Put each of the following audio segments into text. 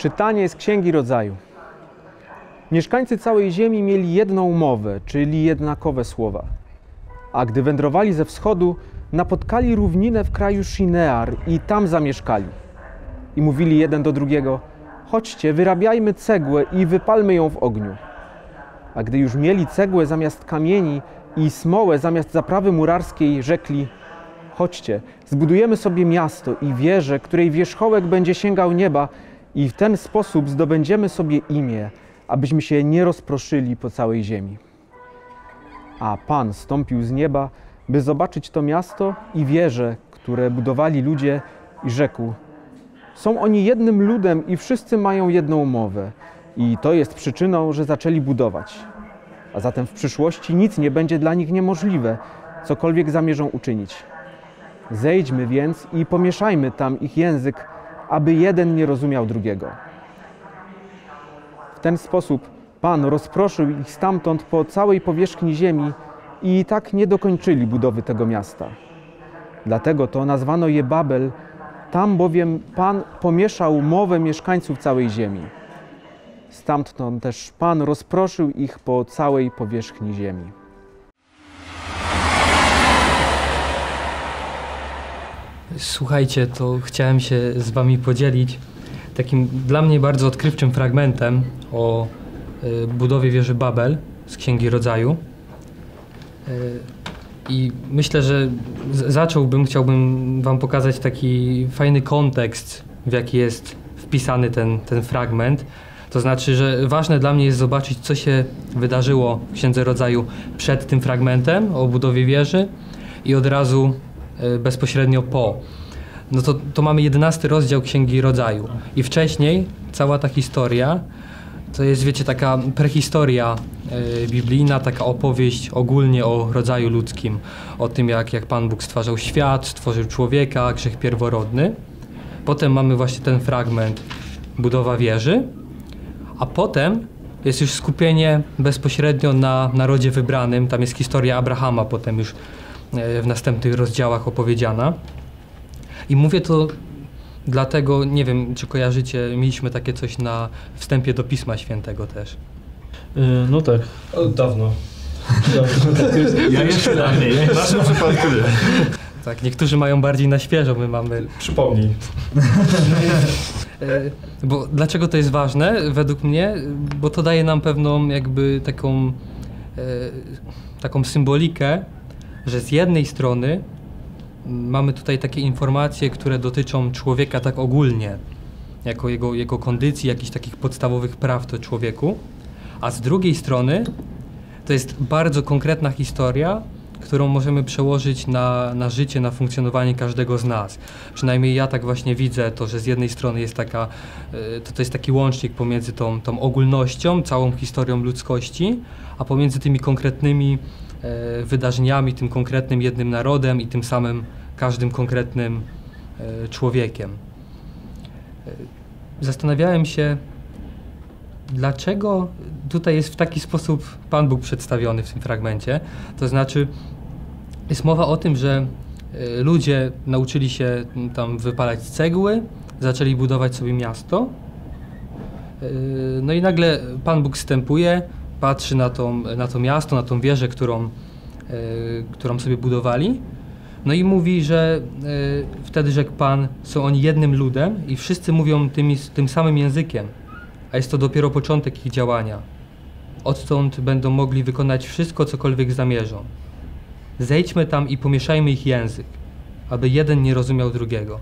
Czytanie z Księgi Rodzaju. Mieszkańcy całej ziemi mieli jedną mowę, czyli jednakowe słowa. A gdy wędrowali ze wschodu, napotkali równinę w kraju Shinear i tam zamieszkali. I mówili jeden do drugiego: chodźcie, wyrabiajmy cegłę i wypalmy ją w ogniu. A gdy już mieli cegłę zamiast kamieni i smołę zamiast zaprawy murarskiej, rzekli: chodźcie, zbudujemy sobie miasto i wieżę, której wierzchołek będzie sięgał nieba, i w ten sposób zdobędziemy sobie imię, abyśmy się nie rozproszyli po całej ziemi. A Pan zstąpił z nieba, by zobaczyć to miasto i wieże, które budowali ludzie, i rzekł: są oni jednym ludem i wszyscy mają jedną mowę, i to jest przyczyną, że zaczęli budować. A zatem w przyszłości nic nie będzie dla nich niemożliwe, cokolwiek zamierzą uczynić. Zejdźmy więc i pomieszajmy tam ich język, aby jeden nie rozumiał drugiego. W ten sposób Pan rozproszył ich stamtąd po całej powierzchni ziemi i tak nie dokończyli budowy tego miasta. Dlatego to nazwano je Babel, tam bowiem Pan pomieszał mowę mieszkańców całej ziemi. Stamtąd też Pan rozproszył ich po całej powierzchni ziemi. Słuchajcie, to chciałem się z wami podzielić takim dla mnie bardzo odkrywczym fragmentem o budowie wieży Babel z Księgi Rodzaju. I myślę, że chciałbym wam pokazać taki fajny kontekst, w jaki jest wpisany ten fragment. To znaczy, że ważne dla mnie jest zobaczyć, co się wydarzyło w Księdze Rodzaju przed tym fragmentem o budowie wieży i od razu bezpośrednio po. No to mamy 11 rozdział Księgi Rodzaju i wcześniej cała ta historia to jest, wiecie, taka prehistoria biblijna, taka opowieść ogólnie o rodzaju ludzkim, o tym jak Pan Bóg stwarzał świat, stworzył człowieka, grzech pierworodny. Potem mamy właśnie ten fragment budowa wieży, a potem jest już skupienie bezpośrednio na narodzie wybranym. Tam jest historia Abrahama potem już w następnych rozdziałach opowiedziana. I mówię to dlatego, nie wiem, czy kojarzycie, mieliśmy takie coś na wstępie do Pisma Świętego też. No tak. Dawno. Ja jeszcze dawniej. W naszym przypadku nie. Tak, niektórzy mają bardziej na świeżo, my mamy... Przypomnij. Bo dlaczego to jest ważne według mnie? Bo to daje nam pewną jakby taką symbolikę, że z jednej strony mamy tutaj takie informacje, które dotyczą człowieka tak ogólnie, jako jego kondycji, jakichś takich podstawowych praw do człowieku, a z drugiej strony to jest bardzo konkretna historia, którą możemy przełożyć na życie, na funkcjonowanie każdego z nas. Przynajmniej ja tak właśnie widzę to, że z jednej strony jest to jest taki łącznik pomiędzy tą ogólnością, całą historią ludzkości, a pomiędzy tymi konkretnymi wydarzeniami, tym konkretnym jednym narodem i tym samym każdym konkretnym człowiekiem. Zastanawiałem się, dlaczego tutaj jest w taki sposób Pan Bóg przedstawiony w tym fragmencie. To znaczy, jest mowa o tym, że ludzie nauczyli się tam wypalać cegły, zaczęli budować sobie miasto. No i nagle Pan Bóg wstępuje, patrzy na to miasto, na tą wieżę, którą sobie budowali. No i mówi, że wtedy rzekł Pan, są oni jednym ludem i wszyscy mówią tym samym językiem, a jest to dopiero początek ich działania. Odtąd będą mogli wykonać wszystko, cokolwiek zamierzą. Zejdźmy tam i pomieszajmy ich język, aby jeden nie rozumiał drugiego.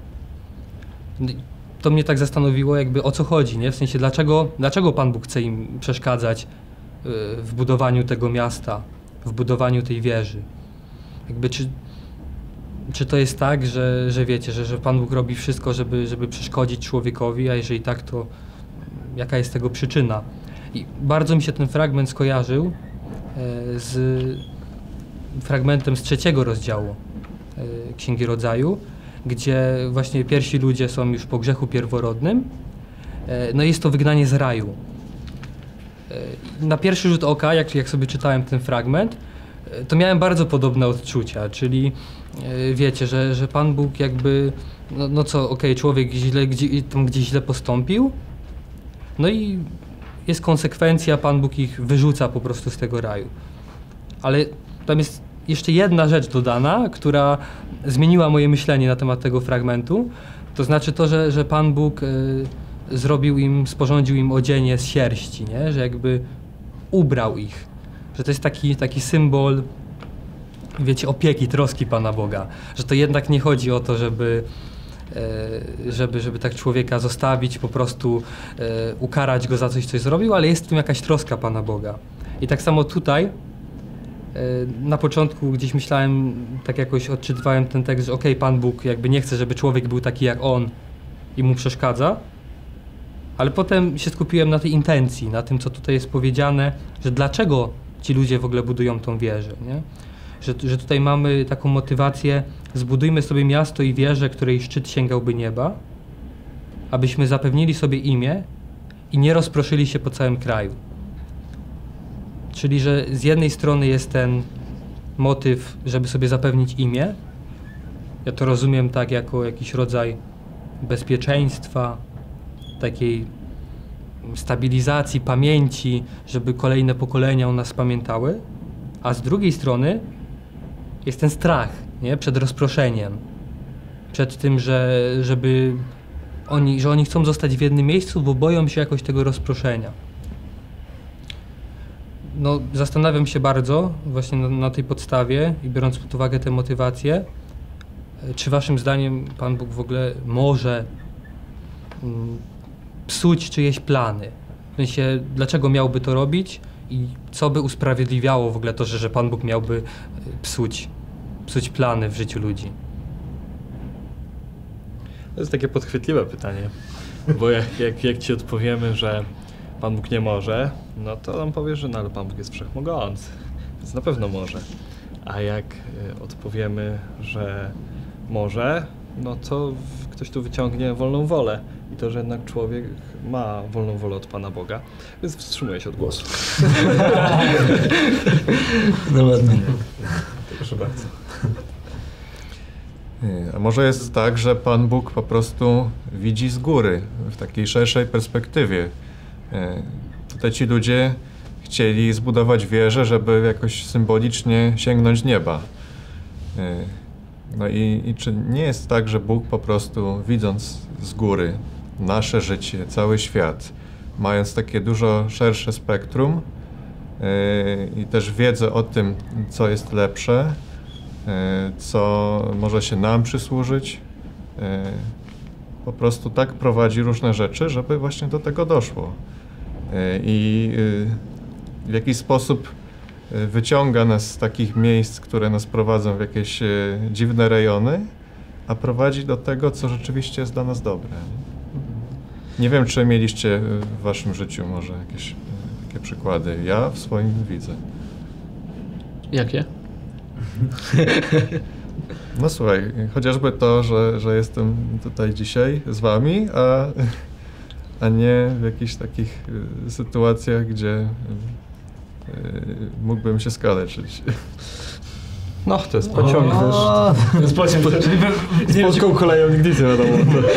To mnie tak zastanowiło, jakby o co chodzi, nie? W sensie, dlaczego Pan Bóg chce im przeszkadzać w budowaniu tego miasta, w budowaniu tej wieży. Jakby czy to jest tak, że wiecie, że Pan Bóg robi wszystko, żeby przeszkodzić człowiekowi, a jeżeli tak, to jaka jest tego przyczyna? I bardzo mi się ten fragment skojarzył z fragmentem z 3 rozdziału Księgi Rodzaju, gdzie właśnie pierwsi ludzie są już po grzechu pierworodnym. No jest to wygnanie z raju. Na pierwszy rzut oka, jak sobie czytałem ten fragment, to miałem bardzo podobne odczucia, czyli wiecie, że Pan Bóg jakby, człowiek gdzieś źle postąpił, No i jest konsekwencja, Pan Bóg ich wyrzuca po prostu z tego raju. Ale tam jest jeszcze jedna rzecz dodana, która zmieniła moje myślenie na temat tego fragmentu. To znaczy to, że Pan Bóg sporządził im odzienie z sierści, nie? Że jakby ubrał ich. Że to jest taki symbol, wiecie, opieki, troski Pana Boga. Że to jednak nie chodzi o to, żeby tak człowieka zostawić, po prostu ukarać go za coś zrobił, ale jest w tym jakaś troska Pana Boga. I tak samo tutaj, na początku gdzieś myślałem, tak jakoś odczytywałem ten tekst, że okej, Pan Bóg jakby nie chce, żeby człowiek był taki jak On i mu przeszkadza, ale potem się skupiłem na tej intencji, na tym, co tutaj jest powiedziane, że dlaczego ci ludzie w ogóle budują tą wieżę, nie? Że tutaj mamy taką motywację, zbudujmy sobie miasto i wieżę, której szczyt sięgałby nieba, abyśmy zapewnili sobie imię i nie rozproszyli się po całym kraju. Czyli, że z jednej strony jest ten motyw, żeby sobie zapewnić imię. Ja to rozumiem tak jako jakiś rodzaj bezpieczeństwa, takiej stabilizacji, pamięci, żeby kolejne pokolenia o nas pamiętały. A z drugiej strony jest ten strach, nie? Przed rozproszeniem. Przed tym, że oni chcą zostać w jednym miejscu, bo boją się jakoś tego rozproszenia. No, zastanawiam się bardzo właśnie na tej podstawie i biorąc pod uwagę te motywacje, czy waszym zdaniem Pan Bóg w ogóle może psuć czyjeś plany? W sensie, dlaczego miałby to robić i co by usprawiedliwiało w ogóle to, że Pan Bóg miałby psuć plany w życiu ludzi? To jest takie podchwytliwe pytanie, bo jak ci odpowiemy, że Pan Bóg nie może, no to nam powiesz, że no ale Pan Bóg jest wszechmogący, więc na pewno może. A jak odpowiemy, że może, no to ktoś tu wyciągnie wolną wolę i to, że jednak człowiek ma wolną wolę od Pana Boga, więc wstrzymuję się od głosu. No ładnie. Proszę bardzo. A może jest tak, że Pan Bóg po prostu widzi z góry, w takiej szerszej perspektywie. Tutaj ci ludzie chcieli zbudować wieżę, żeby jakoś symbolicznie sięgnąć nieba. No i czy nie jest tak, że Bóg po prostu, widząc z góry nasze życie, cały świat, mając takie dużo szersze spektrum i też wiedzę o tym, co jest lepsze, co może się nam przysłużyć, po prostu tak prowadzi różne rzeczy, żeby właśnie do tego doszło. I w jakiś sposób wyciąga nas z takich miejsc, które nas prowadzą w jakieś dziwne rejony, a prowadzi do tego, co rzeczywiście jest dla nas dobre. Nie wiem, czy mieliście w waszym życiu może jakieś takie przykłady. Ja w swoim widzę. Jakie? No słuchaj, chociażby to, że jestem tutaj dzisiaj z wami, a nie w jakichś takich sytuacjach, gdzie mógłbym się skaleczyć. No, to jest pociąg, wiesz. To jest pociąg, z polską koleją nigdy nie wiadomo.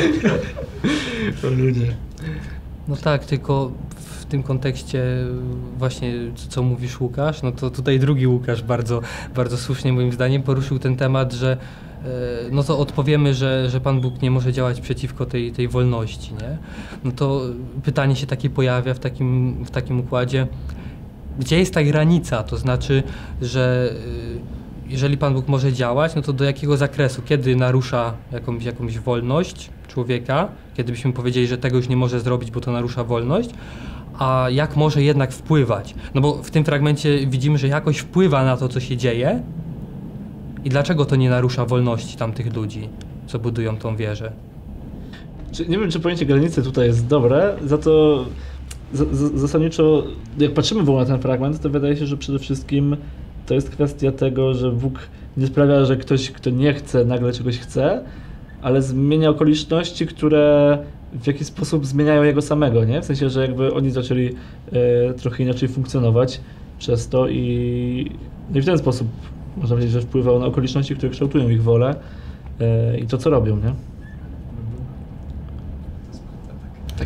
O ludzie. No tak, tylko w tym kontekście właśnie, co mówisz Łukasz, no to tutaj drugi Łukasz bardzo, bardzo słusznie moim zdaniem poruszył ten temat, że no to odpowiemy, że Pan Bóg nie może działać przeciwko tej wolności, nie? No to pytanie się takie pojawia w takim układzie, gdzie jest ta granica? To znaczy, że jeżeli Pan Bóg może działać, no to do jakiego zakresu? Kiedy narusza jakąś wolność człowieka? Kiedy byśmy powiedzieli, że tego już nie może zrobić, bo to narusza wolność? A jak może jednak wpływać? No bo w tym fragmencie widzimy, że jakoś wpływa na to, co się dzieje. I dlaczego to nie narusza wolności tamtych ludzi, co budują tą wieżę? Nie wiem, czy pojęcie granicy tutaj jest dobre, za to zasadniczo, jak patrzymy w ogóle na ten fragment, to wydaje się, że przede wszystkim to jest kwestia tego, że Bóg nie sprawia, że ktoś, kto nie chce, nagle czegoś chce, ale zmienia okoliczności, które w jakiś sposób zmieniają Jego samego, nie? W sensie, że jakby oni zaczęli trochę inaczej funkcjonować przez to i w ten sposób można powiedzieć, że wpływał na okoliczności, które kształtują ich wolę i to, co robią, nie? Tak.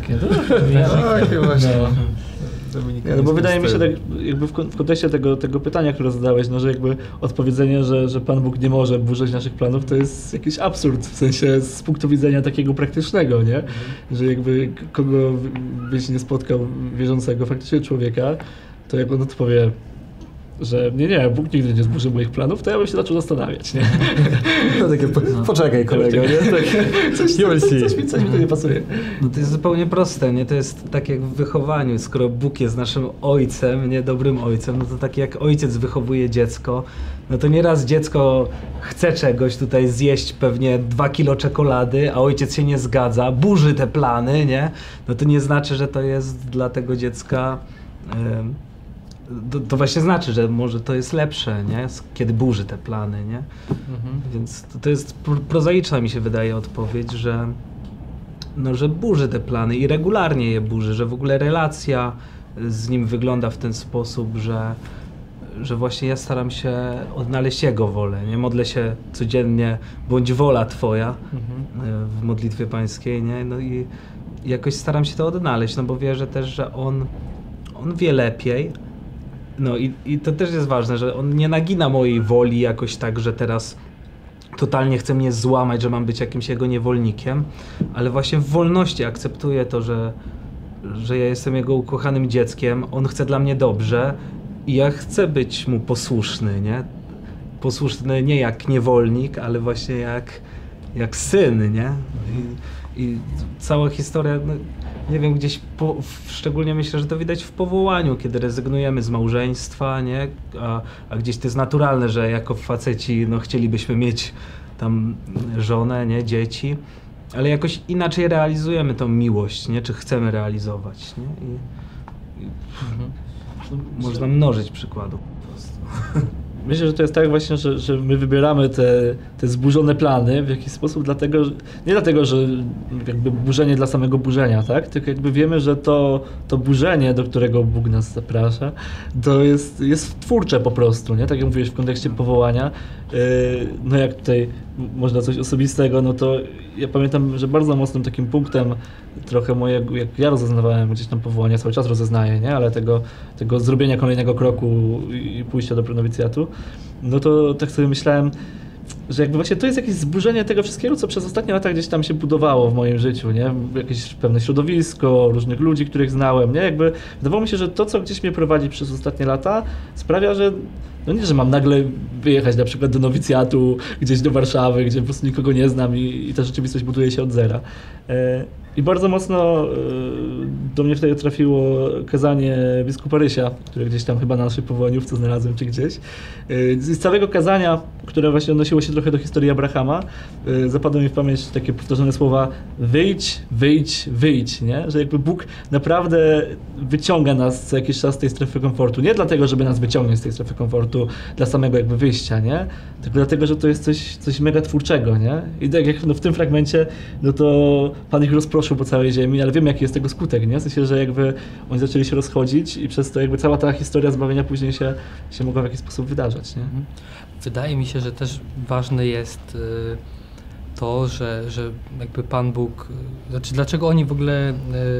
takie. Takie właśnie. Nie, no bo wydaje mi się, tak jakby w kontekście tego pytania, które zadałeś, no, że jakby odpowiedzenie, że Pan Bóg nie może burzyć naszych planów, to jest jakiś absurd, w sensie z punktu widzenia takiego praktycznego, nie? Że jakby kogo byś nie spotkał wierzącego faktycznie człowieka, to jak on odpowie, że nie, Bóg nigdy nie zburzy moich planów, to ja bym się zaczął zastanawiać, nie? No takie, poczekaj kolego, nie? Tak, Coś mi tu nie pasuje. no to jest zupełnie proste, nie? To jest tak jak w wychowaniu, skoro Bóg jest naszym ojcem, nie dobrym ojcem, no to tak jak ojciec wychowuje dziecko, no to nieraz dziecko chce czegoś tutaj zjeść, pewnie 2 kilo czekolady, a ojciec się nie zgadza, burzy te plany, nie? No to nie znaczy, że to jest dla tego dziecka... To właśnie znaczy, że może to jest lepsze, nie? Kiedy burzy te plany, nie? Więc to jest prozaiczna, mi się wydaje, odpowiedź, że burzy te plany i regularnie je burzy, że w ogóle relacja z nim wygląda w ten sposób, że właśnie ja staram się odnaleźć jego wolę, nie? Modlę się codziennie, bądź wola Twoja w modlitwie pańskiej, nie? No i jakoś staram się to odnaleźć, no bo wierzę też, że on wie lepiej. No i to też jest ważne, że on nie nagina mojej woli jakoś tak, że teraz totalnie chce mnie złamać, że mam być jakimś jego niewolnikiem, ale właśnie w wolności akceptuję to, że ja jestem jego ukochanym dzieckiem, on chce dla mnie dobrze i ja chcę być mu posłuszny, nie? Posłuszny nie jak niewolnik, ale właśnie jak syn, nie? I cała historia, no, nie wiem, gdzieś szczególnie myślę, że to widać w powołaniu, kiedy rezygnujemy z małżeństwa, nie? A gdzieś to jest naturalne, że jako faceci no, chcielibyśmy mieć tam żonę, nie? Dzieci, ale jakoś inaczej realizujemy tą miłość, nie? Czy chcemy realizować, nie? Można mnożyć przykładów po prostu. Myślę, że to jest tak właśnie, że my wybieramy te zburzone plany w jakiś sposób nie dlatego, że jakby burzenie dla samego burzenia, tak? Tylko jakby wiemy, że to burzenie, do którego Bóg nas zaprasza, to jest twórcze po prostu, nie? Tak jak mówiłeś w kontekście powołania, no jak tutaj można coś osobistego, no to ja pamiętam, że bardzo mocnym takim punktem trochę mojego, jak ja rozeznawałem gdzieś tam powołania, cały czas rozeznaję, nie? Ale tego zrobienia kolejnego kroku i pójścia do prenowicjatu, no to tak sobie myślałem, że jakby właśnie to jest jakieś zburzenie tego wszystkiego, co przez ostatnie lata gdzieś tam się budowało w moim życiu, nie? Jakieś pewne środowisko, różnych ludzi, których znałem, nie? Jakby wydawało mi się, że to, co gdzieś mnie prowadzi przez ostatnie lata, sprawia, że no nie, że mam nagle wyjechać na przykład do nowicjatu, gdzieś do Warszawy, gdzie po prostu nikogo nie znam i ta rzeczywistość buduje się od zera. I bardzo mocno do mnie wtedy trafiło kazanie biskupa Rysia, które gdzieś tam chyba na naszej powołaniówce znalazłem, czy gdzieś. Z całego kazania, które właśnie odnosiło się trochę do historii Abrahama, zapadły mi w pamięć takie powtarzane słowa wyjdź, wyjdź, wyjdź, nie? Że jakby Bóg naprawdę wyciąga nas co jakiś czas z tej strefy komfortu. Nie dlatego, żeby nas wyciągnąć z tej strefy komfortu dla samego jakby wyjścia, nie? Tylko dlatego, że to jest coś mega twórczego, nie? I tak jak w tym fragmencie, no to Pan ich rozproszył po całej ziemi, ale wiem, jaki jest tego skutek, nie? W sensie, że jakby oni zaczęli się rozchodzić i przez to jakby cała ta historia zbawienia później się mogła w jakiś sposób wydarzać, nie? Wydaje mi się, że też ważne jest to, że jakby Pan Bóg, znaczy dlaczego oni w ogóle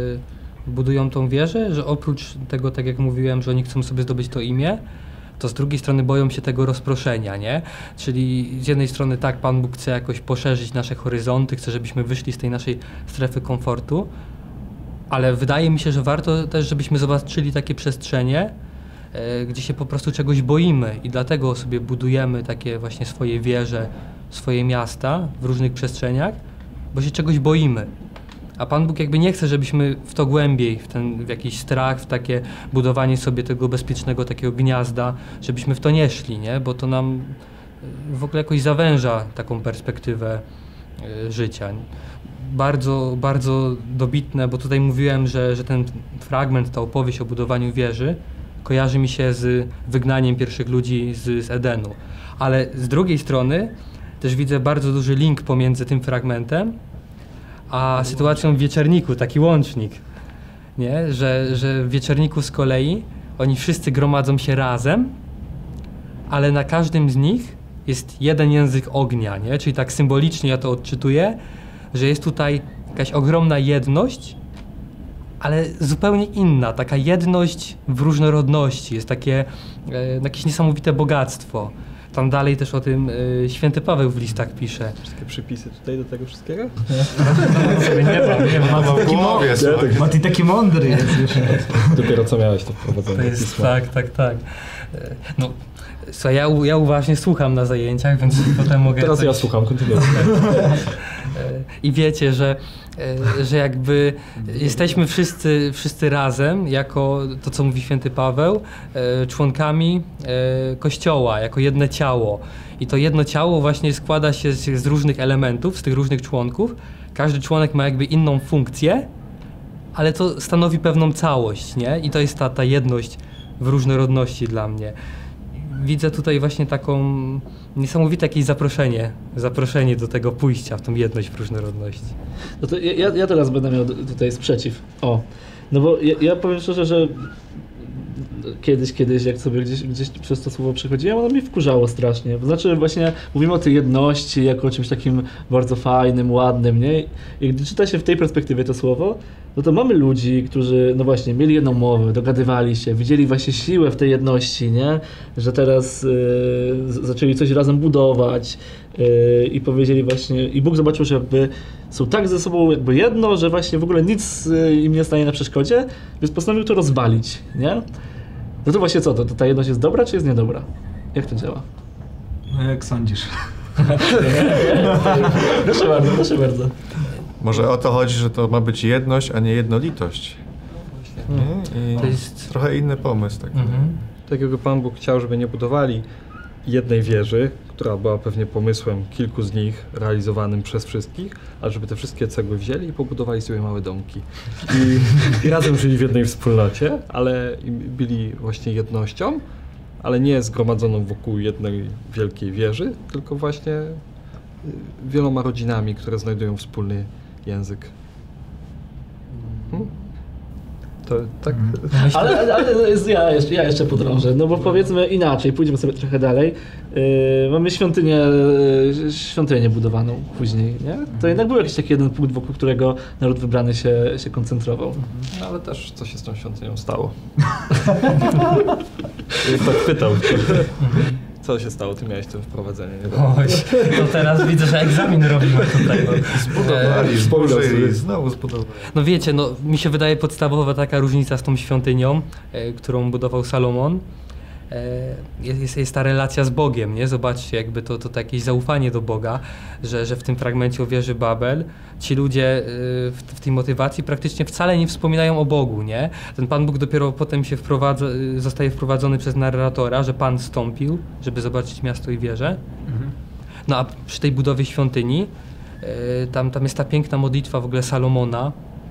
budują tą wieżę, że oprócz tego, tak jak mówiłem, że oni chcą sobie zdobyć to imię, to z drugiej strony boją się tego rozproszenia, nie? Czyli z jednej strony tak, Pan Bóg chce jakoś poszerzyć nasze horyzonty, chce, żebyśmy wyszli z tej naszej strefy komfortu, ale wydaje mi się, że warto też, żebyśmy zobaczyli takie przestrzenie, gdzie się po prostu czegoś boimy i dlatego sobie budujemy takie właśnie swoje wieże, swoje miasta w różnych przestrzeniach, bo się czegoś boimy. A Pan Bóg jakby nie chce, żebyśmy w to głębiej, w jakiś strach, w takie budowanie sobie tego bezpiecznego takiego gniazda, żebyśmy w to nie szli, nie? Bo to nam w ogóle jakoś zawęża taką perspektywę życia. Bardzo, bardzo dobitne, bo tutaj mówiłem, że ten fragment, ta opowieść o budowaniu wieży kojarzy mi się z wygnaniem pierwszych ludzi z Edenu. Ale z drugiej strony też widzę bardzo duży link pomiędzy tym fragmentem a sytuacją w Wieczerniku, taki łącznik, nie? Że w Wieczerniku z kolei oni wszyscy gromadzą się razem, ale na każdym z nich jest jeden język ognia, nie? Czyli tak symbolicznie ja to odczytuję, że jest tutaj jakaś ogromna jedność ale zupełnie inna, taka jedność w różnorodności, jest takie jakieś niesamowite bogactwo. Tam dalej też o tym święty Paweł w listach pisze. Wszystkie przypisy tutaj do tego wszystkiego? Nie mam w głowie, słuchaj. Mati taki mądry jest już. Dopiero co miałeś to wprowadzenie. To jest, tak. No, słuchaj, ja uważnie słucham na zajęciach, więc potem mogę... Teraz ja słucham, kontynuuj. I wiecie, że jakby jesteśmy wszyscy razem, jako to, co mówi święty Paweł, członkami Kościoła, jako jedno ciało. I to jedno ciało właśnie składa się z różnych elementów, z tych różnych członków. Każdy członek ma jakby inną funkcję, ale to stanowi pewną całość, nie? I to jest ta jedność w różnorodności dla mnie. Widzę tutaj właśnie taką niesamowite jakieś zaproszenie do tego pójścia w tą jedność w różnorodności. No to ja teraz będę miał tutaj sprzeciw. No bo ja powiem szczerze, że kiedyś jak sobie gdzieś przez to słowo przechodziłem, ono mnie wkurzało strasznie. To znaczy właśnie mówimy o tej jedności jako o czymś takim bardzo fajnym, ładnym, nie? I gdy czyta się w tej perspektywie to słowo, no to mamy ludzi, którzy no właśnie mieli jedną mowę, dogadywali się, widzieli właśnie siłę w tej jedności, nie? Że teraz zaczęli coś razem budować i powiedzieli właśnie, i Bóg zobaczył, że jakby są tak ze sobą jakby jedno, że właśnie w ogóle nic im nie stanie na przeszkodzie, więc postanowił to rozwalić, nie? No to właśnie co, to ta jedność jest dobra, czy jest niedobra? Jak to działa? No jak sądzisz? Proszę bardzo. Może o to chodzi, że to ma być jedność, a nie jednolitość. Nie? I To jest... trochę inny pomysł. Tak. Tak jakby Pan Bóg chciał, żeby nie budowali jednej wieży, która była pewnie pomysłem kilku z nich realizowanym przez wszystkich, a żeby te wszystkie cegły wzięli i pobudowali sobie małe domki. I razem żyli w jednej wspólnocie, ale byli właśnie jednością, ale nie zgromadzoną wokół jednej wielkiej wieży, tylko właśnie wieloma rodzinami, które znajdują wspólny język. To tak. Ale ja jeszcze podrążę, no bo powiedzmy inaczej, pójdziemy sobie trochę dalej. Mamy świątynię budowaną później, nie? To jednak był jakiś taki jeden punkt, wokół którego naród wybrany się koncentrował. No, ale też co się z tą świątynią stało? Tak pytał. Co się stało? Ty miałeś to wprowadzenie. Oj, to teraz widzę, że egzamin robimy tutaj. Zbudowali, znowu zbudowali. No wiecie, no mi się wydaje podstawowa taka różnica z tą świątynią, którą budował Salomon, jest ta relacja z Bogiem, nie? Zobaczcie, jakby to jakieś zaufanie do Boga, że w tym fragmencie o wieży Babel ci ludzie w tej motywacji praktycznie wcale nie wspominają o Bogu, nie? Ten Pan Bóg dopiero potem się zostaje wprowadzony przez narratora, że Pan zstąpił, żeby zobaczyć miasto i wieżę. No a przy tej budowie świątyni tam jest ta piękna modlitwa w ogóle Salomona,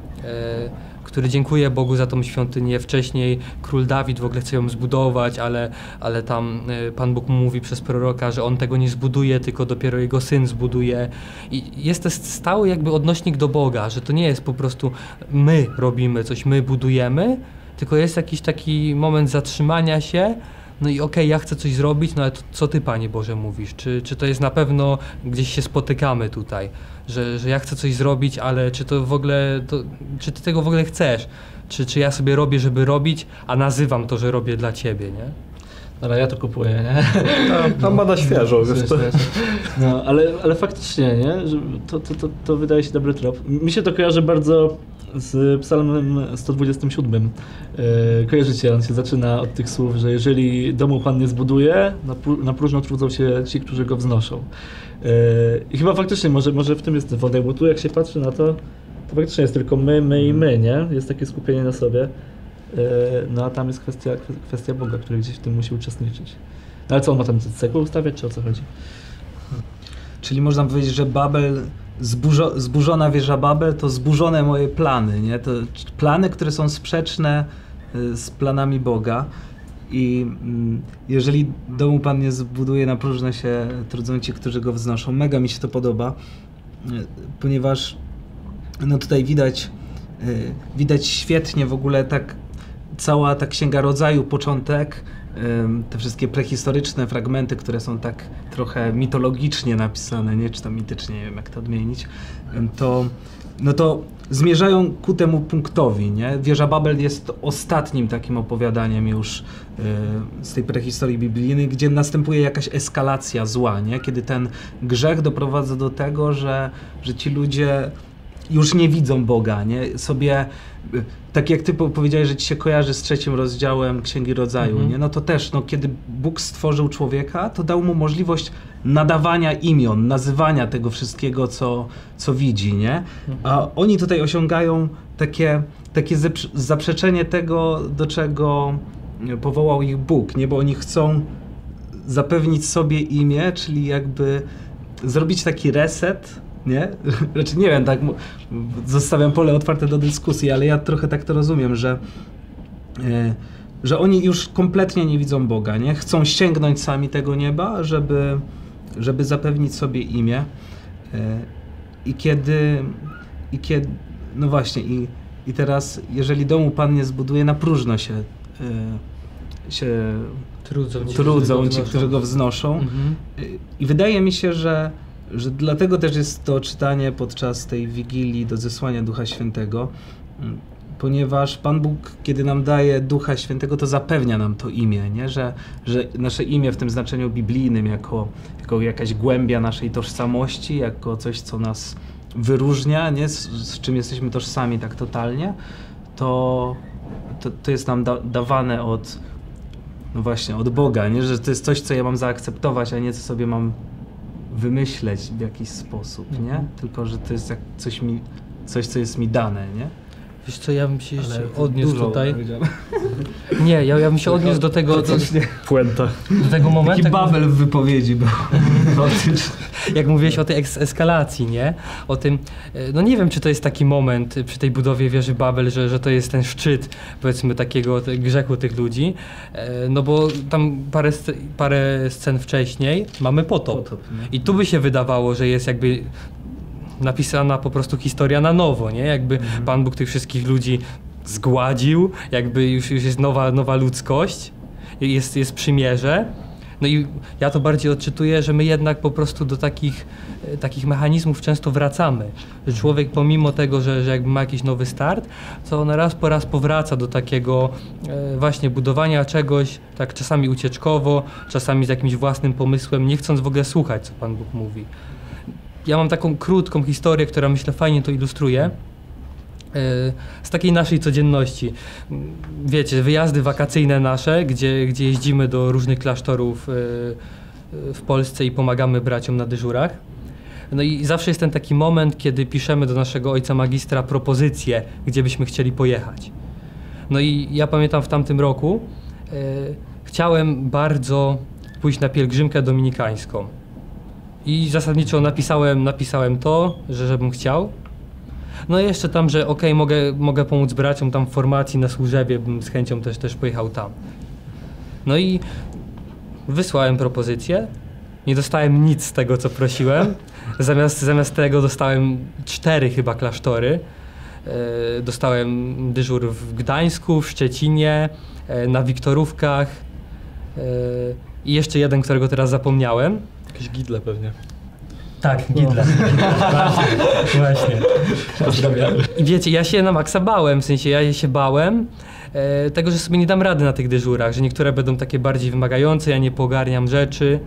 który dziękuje Bogu za tą świątynię. Wcześniej król Dawid w ogóle chce ją zbudować, ale tam Pan Bóg mu mówi przez proroka, że on tego nie zbuduje, tylko dopiero jego syn zbuduje. I jest to stały jakby odnośnik do Boga, że to nie jest po prostu my robimy coś, my budujemy, tylko jest jakiś taki moment zatrzymania się. No i okej, ja chcę coś zrobić, no ale to, co Ty, Panie Boże, mówisz? Czy to jest na pewno gdzieś się spotykamy tutaj, że ja chcę coś zrobić, ale czy to w ogóle, czy Ty tego w ogóle chcesz? Czy ja sobie robię, żeby robić, a nazywam to, że robię dla Ciebie, nie? Ale ja to kupuję, nie? Tam ma na świeżo. No, ale faktycznie, nie? Że to wydaje się dobry trop. Mi się to kojarzy bardzo z psalmem 127. Kojarzycie, on się zaczyna od tych słów, że jeżeli domu Pan nie zbuduje, na próżno trudzą się ci, którzy go wznoszą. I chyba faktycznie może w tym jest wątek, bo tu jak się patrzy na to faktycznie jest tylko my i my, nie? Jest takie skupienie na sobie. No a tam jest kwestia Boga, który gdzieś w tym musi uczestniczyć. No ale co, on ma tam cegły ustawiać, czy o co chodzi? Czyli można powiedzieć, że Babel, zburzona wieża Babel to zburzone moje plany, nie? To plany, które są sprzeczne z planami Boga. I jeżeli domu Pan nie zbuduje, na próżno się trudzą ci, którzy go wznoszą. Mega mi się to podoba, ponieważ no tutaj widać świetnie w ogóle cała ta Księga Rodzaju, początek, te wszystkie prehistoryczne fragmenty, które są tak trochę mitologicznie napisane, nie, czy tam mitycznie, nie wiem jak to odmienić, to no to zmierzają ku temu punktowi, nie? Wieża Babel jest ostatnim takim opowiadaniem już z tej prehistorii biblijnej, gdzie następuje jakaś eskalacja zła, nie? Kiedy ten grzech doprowadza do tego, że ci ludzie już nie widzą Boga, nie? Sobie, tak jak ty powiedziałeś, że ci się kojarzy z 3 rozdziałem Księgi Rodzaju, nie? No to też, no, kiedy Bóg stworzył człowieka, to dał mu możliwość nadawania imion, nazywania tego wszystkiego, co widzi, nie? A oni tutaj osiągają takie zaprzeczenie tego, do czego powołał ich Bóg, nie? Bo oni chcą zapewnić sobie imię, czyli jakby zrobić taki reset, nie? Znaczy nie wiem, tak zostawiam pole otwarte do dyskusji, ale ja trochę tak to rozumiem, że oni już kompletnie nie widzą Boga, nie? Chcą sięgnąć sami tego nieba, żeby zapewnić sobie imię. I kiedy no właśnie, i teraz, jeżeli domu Pan nie zbuduje, na próżno się trudzą ci, którzy go wznoszą. I wydaje mi się, że dlatego też jest to czytanie podczas tej Wigilii do zesłania Ducha Świętego, ponieważ Pan Bóg, kiedy nam daje Ducha Świętego, to zapewnia nam to imię, nie? Że nasze imię w tym znaczeniu biblijnym, jako jakaś głębia naszej tożsamości, jako coś, co nas wyróżnia, nie? Z czym jesteśmy tożsami tak totalnie, to jest nam dawane od Boga, nie? Że to jest coś, co ja mam zaakceptować, a nie co sobie mam wymyśleć w jakiś sposób, nie? Tylko, że to jest jak coś, co jest mi dane, nie? Wiesz co, ja bym się jeszcze odniósł tutaj. Nie, ja bym się odniósł do tego... Puenta. Do tego momentu... Taki Babel w wypowiedzi był. Jak mówiłeś o tej eskalacji, nie? O tym... No nie wiem, czy to jest taki moment przy tej budowie wieży Babel, że to jest ten szczyt, powiedzmy, takiego grzechu tych ludzi. No bo tam parę scen wcześniej mamy potop. I tu by się wydawało, że jest jakby... napisana po prostu historia na nowo, nie? Jakby Pan Bóg tych wszystkich ludzi zgładził, jakby już jest nowa ludzkość, jest przymierze. No i ja to bardziej odczytuję, że my jednak po prostu do takich mechanizmów często wracamy. Że człowiek pomimo tego, że jakby ma jakiś nowy start, to on raz po raz powraca do takiego właśnie budowania czegoś, tak czasami ucieczkowo, czasami z jakimś własnym pomysłem, nie chcąc w ogóle słuchać, co Pan Bóg mówi. Ja mam taką krótką historię, która myślę fajnie to ilustruje, z takiej naszej codzienności. Wiecie, wyjazdy wakacyjne nasze, gdzie jeździmy do różnych klasztorów w Polsce i pomagamy braciom na dyżurach. No i zawsze jest ten taki moment, kiedy piszemy do naszego ojca magistra propozycję, gdzie byśmy chcieli pojechać. No i ja pamiętam w tamtym roku chciałem bardzo pójść na pielgrzymkę dominikańską. I zasadniczo napisałem to, żebym chciał. No i jeszcze tam, że okej, mogę pomóc braciom tam w formacji na Służewie, bym z chęcią też pojechał tam. No i wysłałem propozycję. Nie dostałem nic z tego, co prosiłem. Zamiast tego dostałem 4 chyba klasztory. Dostałem dyżur w Gdańsku, w Szczecinie, na Wiktorówkach i jeszcze jeden, którego teraz zapomniałem. Jakieś Gidle pewnie. Tak, Gidle. Właśnie. Pozdrawiamy. I wiecie, ja się na maksa bałem, w sensie ja się bałem tego, że sobie nie dam rady na tych dyżurach, że niektóre będą takie bardziej wymagające, ja nie pogarniam rzeczy.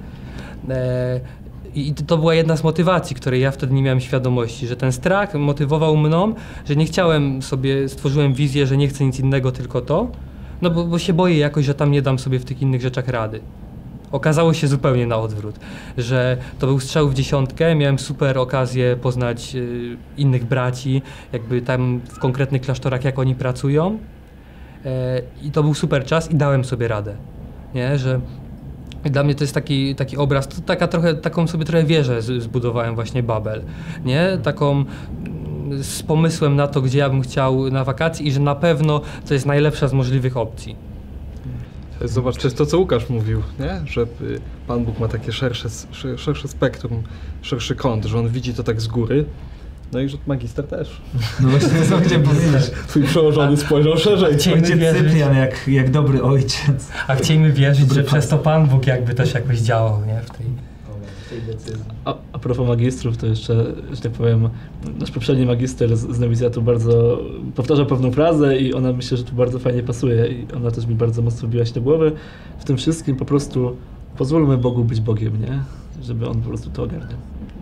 I to była jedna z motywacji, której ja wtedy nie miałem świadomości, że ten strach motywował mną, że nie chciałem sobie, stworzyłem wizję, że nie chcę nic innego, tylko to, no bo się boję jakoś, że tam nie dam sobie w tych innych rzeczach rady. Okazało się zupełnie na odwrót, że to był strzał w dziesiątkę, miałem super okazję poznać innych braci, jakby tam w konkretnych klasztorach, jak oni pracują i to był super czas i dałem sobie radę, nie? Że dla mnie to jest taki obraz, taką sobie trochę wieżę zbudowałem właśnie Babel, nie? Taką z pomysłem na to, gdzie ja bym chciał na wakacje i że na pewno to jest najlepsza z możliwych opcji. Zobacz, to jest to, co Łukasz mówił, nie? Że Pan Bóg ma takie szersze spektrum, szerszy kąt, że on widzi to tak z góry. No i że magister też. No właśnie to co chciałem powiedzieć. Twój przełożony spojrzał szerzej. Ojciec Cyprian jak dobry ojciec. A chcielibyśmy wierzyć, że przez to Pan Bóg jakby też jakoś działał, nie? W tej... tej decyzji. A propos magistrów, to jeszcze, że tak powiem, nasz poprzedni magister z nowicjatu bardzo powtarzał pewną frazę i ona myślę, że tu bardzo fajnie pasuje i ona też mi bardzo mocno wbiła się do głowy. W tym wszystkim po prostu pozwólmy Bogu być Bogiem, nie? Żeby On po prostu to ogarniał.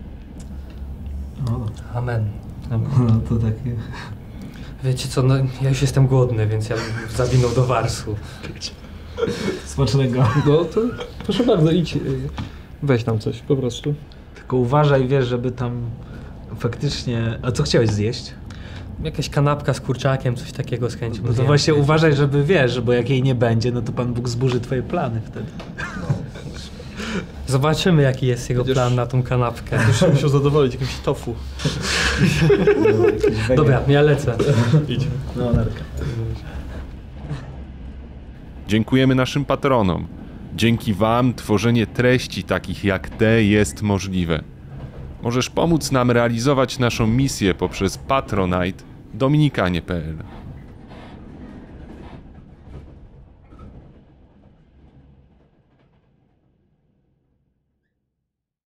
Amen. No to takie... Wiecie co, no ja już jestem głodny, więc ja bym zawinął do Warsu. Smacznego. No to proszę bardzo, idź. Weź tam coś, po prostu. Tylko uważaj, wiesz, żeby tam faktycznie... A co chciałeś zjeść? Jakaś kanapka z kurczakiem, coś takiego z chęcią. No to zjem. właśnie uważaj, żeby wiesz, bo jak jej nie będzie, no to Pan Bóg zburzy twoje plany wtedy. Zobaczymy, jaki jest jego Będziesz- plan na tą kanapkę. Muszę musiał zadowolić jakimś tofu. Dobra, ja lecę. Idź. No, narka. Dziękujemy naszym patronom. Dzięki Wam tworzenie treści takich jak te jest możliwe. Możesz pomóc nam realizować naszą misję poprzez Patronite dominikanie.pl.